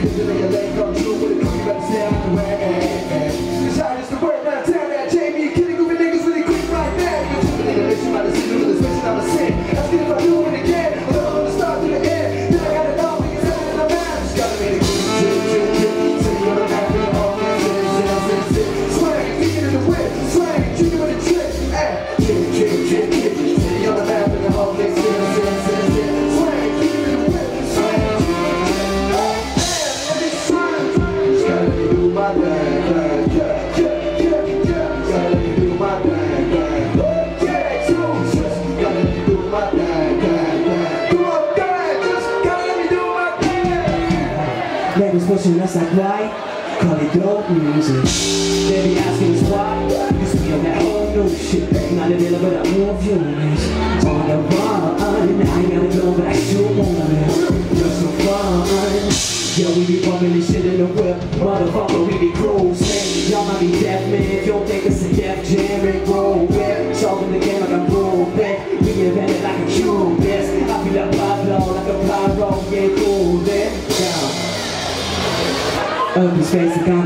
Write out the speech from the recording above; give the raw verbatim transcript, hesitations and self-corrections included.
see the feeling your leg come true with a crew, you better stay out the way. Cause I just the word around town that Jamie killing goofy niggas really quick right now. You're tripping in the mission by the signal with the switch I'm a sin. Ask me if I do it again. I'm from the start to the end. Then I got it all because I'm in the map. Just gotta make it quick, quick, quick, quick. City on the map with all my sins, sins, sins, sins. Swang, kicking in the whip. Swang, tricky with a trick. Ah, kick, kick, kick, kick. City on the map with the whole thing, sins, sins, sins, sins. Swang, kicking in the whip. Swang, ah, man, every time. Just gotta let me do my thing, thing, yeah, yeah, yeah, yeah. Gotta let me do my thing, thing, yeah, too. Just gotta let me do my thing, thing, thing. Do my thing, just gotta let me do my thing. Labels pushing us like white, call it dope music. They be asking us why, cause we on that whole new shit. Not a dealer, but I move units. On the run, I ain't gotta go, but I sure want it. Just for fun. Yo, we be bumping this shit in the whip. Motherfucker, we be cruising. Y'all might be deaf, man, if you don't think it's a deaf jam and roll back. Solving the game like a roll back. We invented like a cubist. I feel like Pablo, like a pyro, yeah, cool, then down. Open space and